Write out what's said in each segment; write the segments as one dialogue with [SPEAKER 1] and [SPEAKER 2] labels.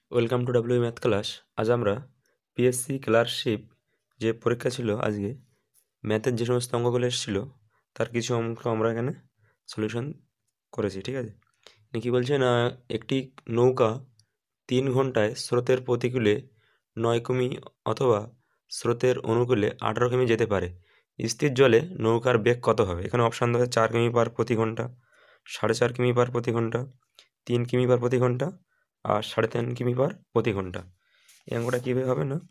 [SPEAKER 1] Welcome to W math class. আজ আমরা PSC clerkship যে পরীক্ষা ছিল আজকে, ম্যাথের যে সমস্ত অঙ্কগুলো এসেছিল তার কিছু অঙ্ক আমরা এখানে সলিউশন করেছি। ঠিক আছে, কী বলছে না, একটি নৌকা 3 ঘন্টায় স্রোতের প্রতিকূলে 9 কিমি অথবা স্রোতের অনুকূলে 18 কিমি যেতে পারে। স্থির জলে নৌকার বেগ কত হবে? এখানে অপশান দেওয়া 4 কিমি পার প্রতি ঘন্টা, 4.5 কিমি পার প্রতি ঘন্টা, 3 কিমি পার প্রতি ঘন্টা আর 3.5 কিমি পার প্রতি ঘন্টা। এই অঙ্কটা কীভাবে হবে না,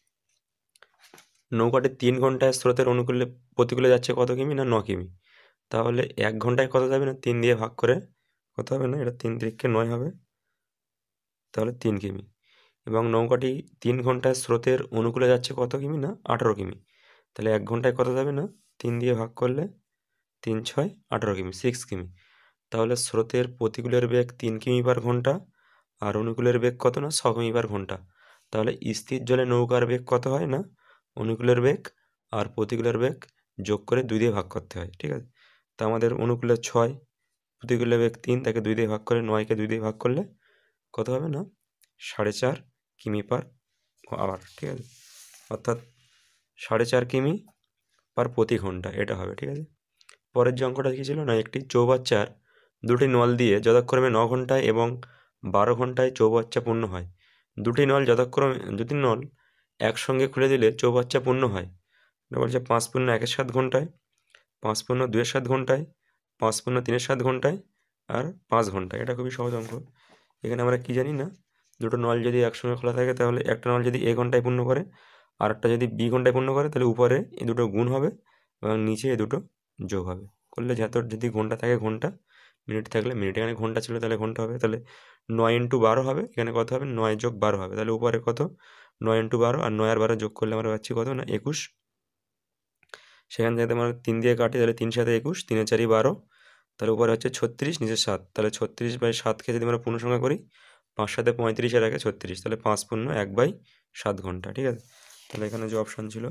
[SPEAKER 1] নৌকাটি 3 ঘন্টায় স্রোতের অনুকূলে প্রতিকূলে যাচ্ছে কত কিমি না 9 কিমি, তাহলে 1 ঘন্টায় কত যাবে না 3 দিয়ে ভাগ করে কত হবে না, এটা 3 3 9 হবে, তাহলে 3 কিমি। এবং নৌকাটি 3 ঘন্টায় স্রোতের অনুকূলে যাচ্ছে কত কিমি না 18 কিমি, তাহলে 1 ঘন্টায় কত যাবে না 3 দিয়ে ভাগ করলে 3 6 18 কিমি, 6 কিমি। তাহলে স্রোতের প্রতিকূলের বেগ 3 কিমি পার ঘন্টা আর অনুকূলের বেগ কত না 6 কিমি পার ঘন্টা। তাহলে স্থির জলে নৌকার বেগ কত হয় না, অনুকূলের বেগ আর প্রতিকূলের বেগ যোগ করে 2 দিয়ে ভাগ করতে হয়। ঠিক আছে, তা আমাদের অনুকূলের 6, প্রতিকূলের বেগ 3, তাকে 2 দিয়ে ভাগ করে 9কে 2 দিয়ে ভাগ করলে কত হবে না 4.5 কিমি পার আওয়ার। ঠিক আছে, অর্থাৎ 4.5 কিমি পার প্রতি ঘন্টা এটা হবে। ঠিক আছে, পরের যে অঙ্কটা কী ছিল না, একটি চৌবাচ্চার দুটি নল দিয়ে যথাক্রমে 9 ঘন্টায় এবং 12 ঘন্টায় চৌবাচ্চা পূর্ণ হয়। দুটি নল একসঙ্গে খুলে দিলে চৌবাচ্চা পূর্ণ হয়। এটা বলছে 5 × 1 = 7 ঘন্টায়, 5 × 2 = 7 ঘন্টায়, 5 × 3 = 7 ঘন্টায় আর 5 ঘন্টায়। এটা খুবই সহজ অঙ্ক। এখানে আমরা কি জানি না, দুটো নল যদি একসঙ্গে খোলা থাকে তাহলে একটা নল যদি এ ঘন্টায় পূর্ণ করে আর একটা যদি বি ঘন্টায় পূর্ণ করে, তাহলে উপরে এই দুটো গুণ হবে এবং নিচে এই দুটো যোগ হবে। করলে যদি ঘন্টা থাকে ঘন্টা, মিনিট থাকলে মিনিট, এখানে ঘন্টা ছিল তাহলে ঘন্টা হবে, তাহলে 9 × 12 হবে, এখানে কত হবে 9 + 12 হবে, তাহলে উপরে কত 9 × 12 আর 9 আর 12 যোগ করলে আমরা পাচ্ছি কত না 21। সেখান থেকে আমরা 3 দিয়ে কাটি, তাহলে 3 × 7 = 21, 3 × 4 = 12, তাহলে উপরে হচ্ছে 36, নিচে 7, তাহলে 36/7কে যদি আমরা পূর্ণসংখ্যা করি, 5 × 7 = 35 আর 1 = 36, তাহলে 5 পূর্ণ 1/7 ঘন্টা। ঠিক আছে, তাহলে এখানে যে অপশান ছিল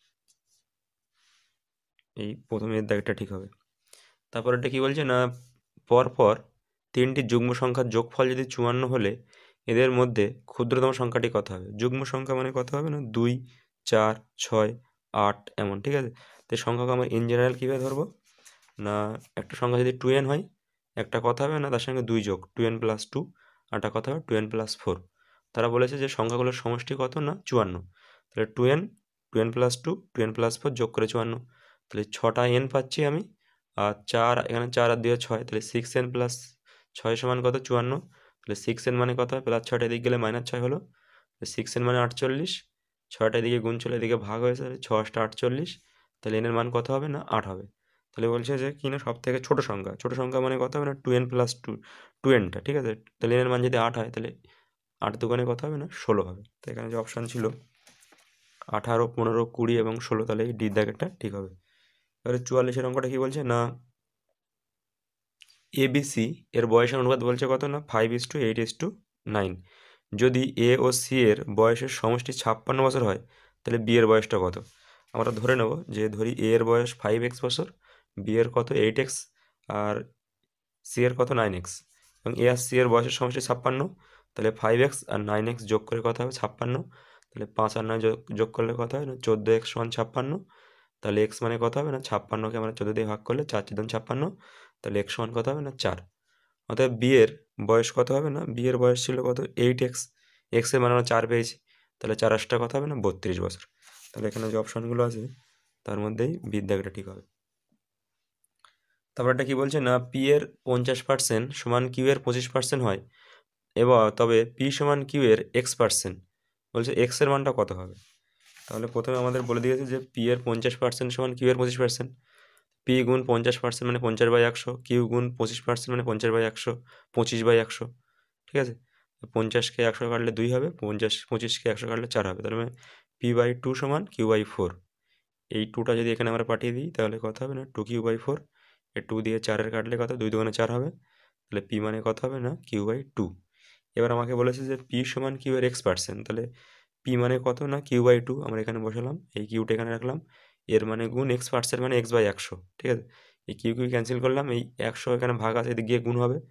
[SPEAKER 1] এই প্রথমের দাগটা ঠিক হবে। তারপর এটা কী বলছে না, পরপর 3টি যুগ্ম সংখ্যার যোগফল যদি 54 হলে এদের মধ্যে ক্ষুদ্রতম সংখ্যাটি কত হবে? যুগ্ম সংখ্যা মানে কত হবে না 2 4 6 8 এমন। ঠিক আছে, তো এই সংখ্যাকে আমরা ইন জেনারেল কীভাবে ধরবো না, একটা সংখ্যা যদি 2n হয়, একটা কথা হবে না তার সঙ্গে 2 যোগ 2n + 2, আর একটা কথা হবে 2n + 4। তারা বলেছে যে সংখ্যাগুলোর সমষ্টি কত না 54, তাহলে 2n 2n + 2 2n + 4 যোগ করে 54, তাহলে 6টা n পাচ্ছি আমি, আর 4, এখানে 4 আর 2 6, তাহলে 6n + 6 = কত 54, তাহলে 6n মানে কত হয় প্লাস 6টা এদিকে গেলে -6 হলো, 6n মানে 48, 6টা এদিকে গুণ চলে এদিকে ভাগ হয়েছে, 6 × 8 = 48, তাহলে n এর মান কত হবে না 8 হবে। তাহলে বলছে যে কি না সবথেকে ছোট সংখ্যা মানে কত হবে না 2n + 2, 2nটা। ঠিক আছে, তাহলে n এর মান যদি 8 হয় তাহলে 8 দুগুণে কত হবে না 16 হবে। তো এখানে যে অপশান ছিল 18 15 20 এবং 16, তাহলে এই ডির দাগেরটা ঠিক হবে। এবারে 44-এর অঙ্কটা কী বলছে না, ABC এর বয়সের অনুপাত বলছে কত না 5:8:9। যদি এ ও সি এর বয়সের সমষ্টি 56 বছর হয় তাহলে বি এর বয়সটা কত? আমরা ধরে নেব যে ধরি এ এর বয়স 5x বছর, বি এর কত 8x আর সি এর কত 9x, এবং এ আর সি এর বয়সের সমষ্টি 56, তাহলে 5x আর 9x যোগ করে কত হবে 56, তাহলে 5 আর 9 যোগ করলে কত হয় না 14x = 56, তাহলে x মানে কত হবে না 56কে আমরা 14 দিয়ে ভাগ করলে 4 × 4 = 56, তাহলে x সমান কত হবে না 4। অতএব বি এর বয়স কত হবে না, বি এর বয়স ছিল কত 8x, x এর মান আমরা 4 পেয়েছি, তাহলে 4 × 8 কত হবে না 32 বছর। তাহলে এখানে যে অপশানগুলো আছে তার মধ্যেই বির দাগটা ঠিক হবে। তারপর এটা কী বলছে না, পি এর 50% সমান কিউ এর 25% হয়, এবং তবে পি সমান কিউ এর x%, বলছে x এর মানটা কত হবে? তাহলে প্রথমে আমাদের বলে দিয়েছে যে পি এর 50% সমান কিউ এর 25%, পি গুণ 50% মানে 50/100, কিউ গুণ 25% মানে 50/100, 25/100। ঠিক আছে, 50কে 100 কাটলে 2 হবে, 25কে 100 কাটলে 4 হবে, তার মানে p/2 সমান q/4। এই 2টা যদি এখানে আমরা পাঠিয়ে দিই তাহলে কত হবে না 2q/4, এই 2 দিয়ে 4 এর কাটলে কত 2 দুগুণে 4 হবে, তাহলে p মানে কত হবে না q/2। এবার আমাকে বলেছে যে p সমান q এর x%, তাহলে p মানে কত না q/2 আমরা এখানে বসালাম, এই কিউটা এখানে রাখলাম, এর মানে গুণ x% মানে x/100। ঠিক আছে, এই কিউ কিউ ক্যান্সেল করলাম, এই 100 এখানে ভাগ আছে এদিকে গিয়ে গুণ হবে,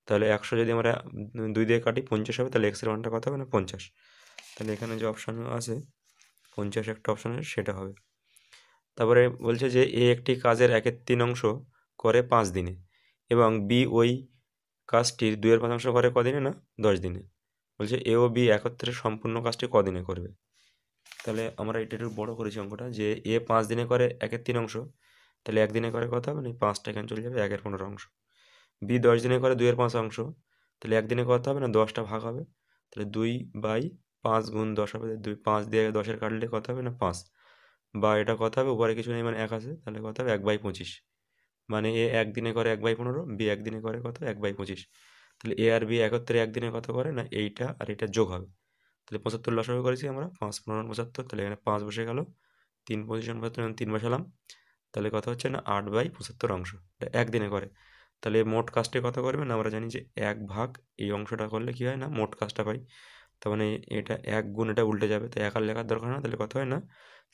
[SPEAKER 1] তাহলে 100 যদি আমরা 2 দিয়ে কাটি 50 হবে, তাহলে এক্সের মানটা কত হবে না 50। তাহলে এখানে যে অপশান আছে 50 একটা অপশান আছে, সেটা হবে। তারপরে বলছে যে এ একটি কাজের 1/3 করে 5 দিনে এবং বি ওই কাজটির 2/5 করে কদিনে না 10 দিনে। বলছে এ ও বি একত্রে সম্পূর্ণ কাজটি কদিনে করবে। তাহলে আমরা এটা একটু বড় করেছি অঙ্কটা, যে এ 5 দিনে করে 1/3, তাহলে 1 দিনে করে কত হবে না 5টা এখানে চলে যাবে, 1/15। বি 10 দিনে করে 2/5, তাহলে 1 দিনে কত হবে না 10টা ভাগ হবে, তাহলে 2/5 গুণ 10 হবে, 5 দিয়ে 10-এর কাটলে কত হবে না 5, বা এটা কত হবে উপরে কিছু নেই মানে 1 আছে, তাহলে কত হবে 1/25। মানে এ 1 দিনে করে 1/15, বি 1 দিনে করে কত 1/25। তাহলে এ আর বি একত্রে 1 দিনে কত করে না এইটা আর এটা যোগ হবে। তাহলে 75 লসাগু করেছি আমরা, 5×15 = 75, তাহলে এখানে 5 বসে গেল, 3×5 = 3 বসালাম, তাহলে কত হচ্ছে না 8/75। এটা 1 দিনে করে। তাহলে মোট কাজটি কত করবে না আমরা জানি যে 1 ভাগ এই অংশটা করলে কী হয় না মোট কাজটা পাই। তার মানে এটা 1 গুণ এটা উল্টে যাবে, তো 1 আর লেখার দরকার না, তাহলে কত হয় না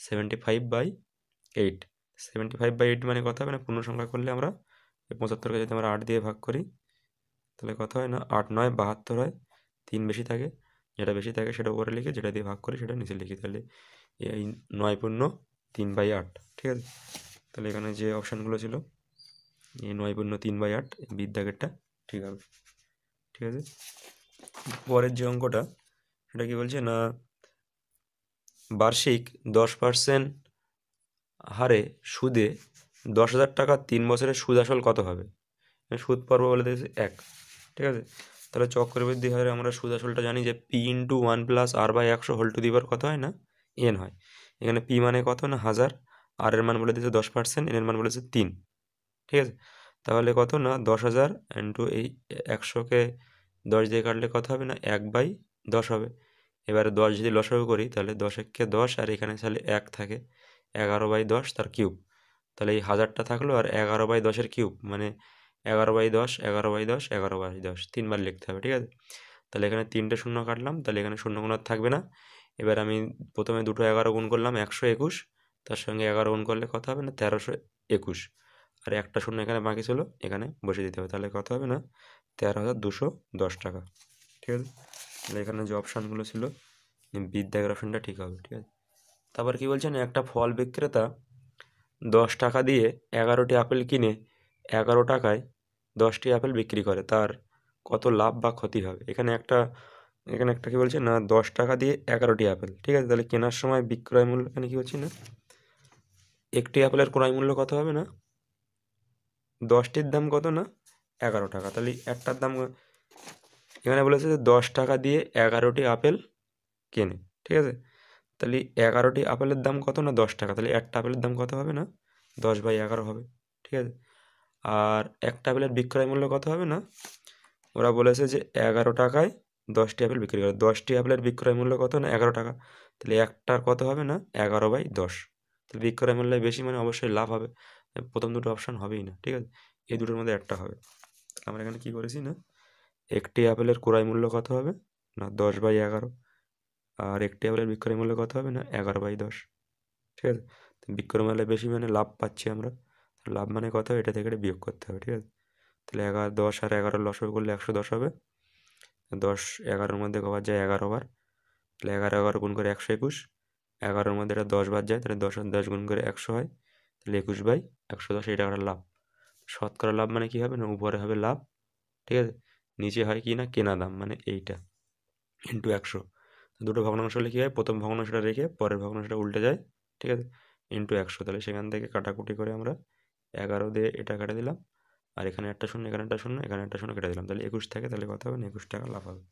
[SPEAKER 1] 75/8। 75/8 মানে কত হবে না পূর্ণ সংখ্যা করলে আমরা 75কে যদি আমরা 8 দিয়ে ভাগ করি তাহলে কত হয় না 8×9 = 72 হয়, 3 বেশি থাকে, যেটা বেশি থাকে সেটা উপরে লিখে, যেটা দিয়ে ভাগ করি সেটা নিচে লিখি, তাহলে এই 9×3/8, ঠিক আছে। তাহলে এখানে যে অপশানগুলো ছিল এই 9×3/8 বিদ্যাগেরটা ঠিক হবে, ঠিক আছে। পরের যে অঙ্কটা সেটা কি বলছে না বার্ষিক 10% হারে সুদে 10,000 টাকা 3 বছরের সুদ আসল কত হবে। সুদ পর্ব বলে দিয়েছে 1, ঠিক আছে। তাহলে চক্রবৃদ্ধি হারে আমরা সুদ আসলটা জানি যে p×1 + r/100 কত হয় না n হয়। এখানে p মানে কত না 1000, r এর মান বলে দিয়েছে 10%, n এর মান বলেছে 3, ঠিক আছে। তাহলে কত না 10,000 ইন্টু এই 100কে 10 দিয়ে কাটলে কত হবে না 1/10 হবে। এবারে 10 যদি লসাগু করি তাহলে 10 × 10 আর এখানে তাহলে 1 থাকে, 11/10 তার কিউব। তাহলে এই 1000টা থাকলো আর 11/10 কিউব মানে 11/10, 11/10, 11/10 3বার লিখতে হবে, ঠিক আছে। তাহলে এখানে 3টে শূন্য কাটলাম, তাহলে এখানে শূন্য কোনো আর থাকবে না। এবার আমি প্রথমে দুটো 11 গুণ করলাম 121, তার সঙ্গে 11 গুণ করলে কত হবে না 1321, আর একটা শূন্য এখানে বাকি ছিল এখানে বসিয়ে দিতে হবে, তাহলে কত হবে না 13,210 টাকা, ঠিক আছে। তাহলে এখানে যে অপশানগুলো ছিল বিদ্যাগের অপশানটা ঠিক হবে, ঠিক আছে। তারপর কি বলছেন একটা ফল বিক্রেতা 10 টাকা দিয়ে 11টি আপেল কিনে 11 টাকায় 10টি আপেল বিক্রি করে, তার কত লাভ বা ক্ষতি হবে। এখানে একটা কি বলছে না 10 টাকা দিয়ে 11টি আপেল, ঠিক আছে। তাহলে কেনার সময় বিক্রয় মূল্য এখানে কি বলছি না একটি আপেলের ক্রয় মূল্য কত হবে না 10টির দাম কত না 11 টাকা, তাহলে একটার দাম এখানে বলেছে যে 10 টাকা দিয়ে 11টি আপেল কেনে, ঠিক আছে। তাহলে 11টি আপেলের দাম কত না 10 টাকা, তাহলে একটা আপেলের দাম কত হবে না 10/11 হবে, ঠিক আছে। আর একটা আপেলের বিক্রয় মূল্য কত হবে না ওরা বলেছে যে 11 টাকায় 10টি আপেল বিক্রি করে, 10টি আপেলের বিক্রয় মূল্য কত না 11 টাকা, তাহলে একটার কত হবে না 11/10, তাহলে বিক্রয় মূল্য বেশি মানে অবশ্যই লাভ হবে, প্রথম দুটো অপশান হবেই না, ঠিক আছে। এই দুটোর মধ্যে একটা হবে। আমরা এখানে কি করেছি না একটি আপেলের ক্রয় মূল্য কত হবে না 10/11, আর একটি আপেলের বিক্রয় মূল্য কত হবে না 11/10, ঠিক আছে। বিক্রয় মূল্য বেশি মানে লাভ পাচ্ছি আমরা, লাভ মানে কত হবে এটা থেকে এটা বিয়োগ করতে হবে, ঠিক আছে। তাহলে 11, 10 আর 11 লসাগু করলে 110 হবে, 10 11-র মধ্যে কবার যায় 11 বার, তাহলে 11 গুণ করে 121, 11-র মধ্যে এটা 10 বার যায়, তাহলে 10 আর 10 গুণ করে 100 হয়, তাহলে 21/110 এই টাকাটা লাভ। শতকরা লাভ মানে কী হবে না উপরে হবে লাভ, ঠিক আছে, নিচে হয় কি না কেনা দাম মানে এইটা ইন্টু 100। দুটো ভগ্নাংশ হলে কী হয় প্রথম ভগ্নাংশটা রেখে পরের ভগ্নাংশটা উল্টে যায়, ঠিক আছে, ইন্টু 100। তাহলে সেখান থেকে কাটাকুটি করে আমরা 11 দিয়ে এটা কেটে দিলাম, আর এখানে একটা শূন্য এখানে একটা শূন্য এখানে একটা শূন্য কেটে দিলাম, তাহলে 21 থাকে, তাহলে কত হবে না 21 টাকা লাভ হবে।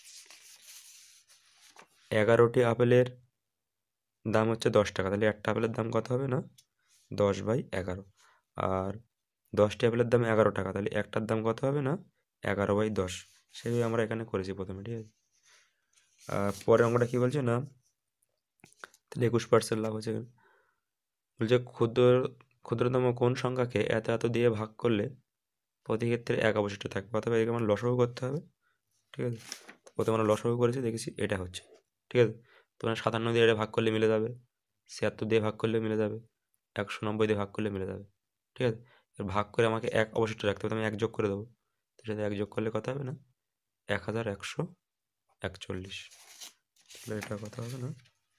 [SPEAKER 1] 11টি আপেলের দাম হচ্ছে 10 টাকা, তাহলে একটা আপেলের দাম কত হবে না 10/11, আর 10টি আপেলের দাম 11 টাকা, তাহলে একটার দাম কত হবে না 11/10, সেভাবে আমরা এখানে করেছি প্রথমে, ঠিক আছে। পরের অঙ্কটা কী বলছে না তাহলে 21% লাভ হচ্ছে এখানে। বলছে ক্ষুদ্রতম কোন সংখ্যাকে এত এত দিয়ে ভাগ করলে প্রতি ক্ষেত্রে 1 অবশিষ্ট থাকবে, অথবা একে আমার লসাগু করতে হবে, ঠিক আছে। প্রথমে আমরা লসাগু করেছি দেখেছি এটা হচ্ছে, ঠিক আছে। তোমার 57 দিয়ে এটা ভাগ করলে মিলে যাবে, 76 দিয়ে ভাগ করলে মিলে যাবে, 190 দিয়ে ভাগ করলে মিলে যাবে, ঠিক আছে। এবার ভাগ করে আমাকে 1 অবশিষ্ট রাখতে হবে, আমি 1 যোগ করে দেবো, এর সাথে 1 যোগ করলে কত হবে না 1141 তাহলে এটা কত হবে না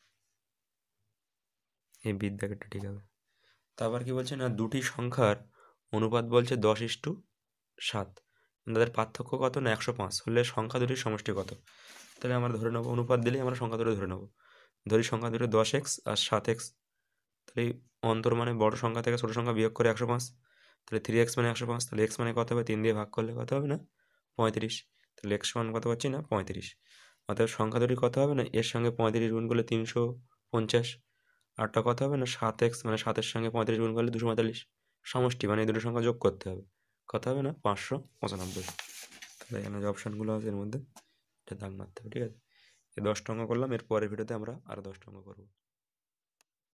[SPEAKER 1] এই বিদ্যাকেটা ঠিক হবে। তারপর কি বলছে না দুটি সংখ্যার অনুপাত বলছে 10:7, তাদের পার্থক্য কত না 105 হলে সংখ্যা দুটির সমষ্টি কত। তাহলে আমরা ধরে নেবো অনুপাত দিলেই আমরা সংখ্যা দুটো ধরে নেবো। ধরি সংখ্যা দুটো 10x আর 7x, তাহলে এই অন্তর মানে বড় সংখ্যা থেকে ছোট সংখ্যা বিয়োগ করে 105, তাহলে 3x মানে 105, তাহলে x মানে কত হবে 3 দিয়ে ভাগ করলে কত হবে না 35, তাহলে x সমান কত পাচ্ছি না 35। অতএব সংখ্যা দুটি কত হবে না এর সঙ্গে 35 গুণ করলে 350, আরটা কত হবে না 7x মানে 7-এর সঙ্গে 35 গুণ করলে 245, সমষ্টি মানে এই দুটো সংখ্যা যোগ করতে হবে, কত হবে না 595। তাহলে এখানে যে অপশানগুলো আছে এর মধ্যে এটা দাগ মারতে হবে, ঠিক আছে। এই 10টা অঙ্ক করলাম, এর পরের ভিডিওতে আমরা আরও 10টা অঙ্ক করবো।